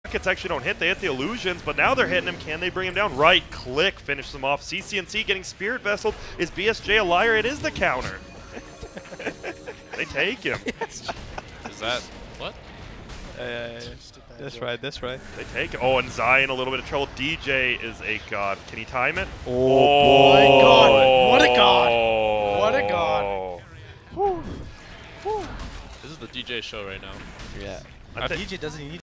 Rockets actually don't hit. They hit the illusions, but now they're hitting him. Can they bring him down? Right click, finish them off. CCNC getting Spirit Vesseled. Is BSJ a liar? It is the counter. They take him. Is that what? That's right, that's right. They take it. Oh, and Zion a little bit of trouble. DJ is a god. Can he time it? Oh, my God. What a god. What a god. This is the DJ show right now. yeah. I think- DJ doesn't need